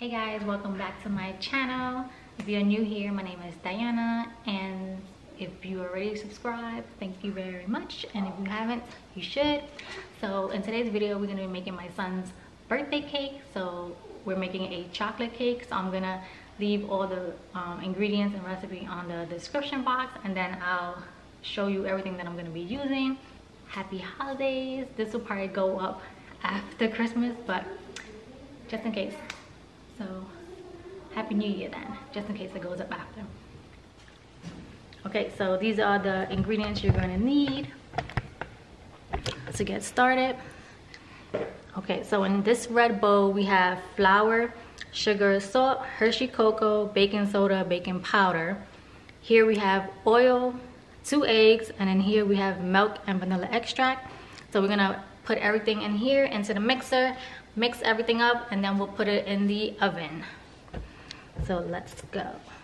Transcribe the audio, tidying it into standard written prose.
Hey guys, welcome back to my channel. If you're new here, my name is Diana, and if you already subscribed, thank you very much, and if you haven't, you should. So in today's video, we're going to be making my son's birthday cake. So we're making a chocolate cake, so I'm gonna leave all the ingredients and recipe on the description box, and then I'll show you everything that I'm going to be using. Happy holidays. This will probably go up after Christmas, but just in case. So happy new year then, just in case it goes up after. Okay, so these are the ingredients you're going to need to get started. Okay, so in this red bowl we have flour, sugar, salt, Hershey cocoa, baking soda, baking powder. Here we have oil, 2 eggs, and then here we have milk and vanilla extract. So we're gonna put everything in here into the mixer, mix everything up, and then we'll put it in the oven. So let's go.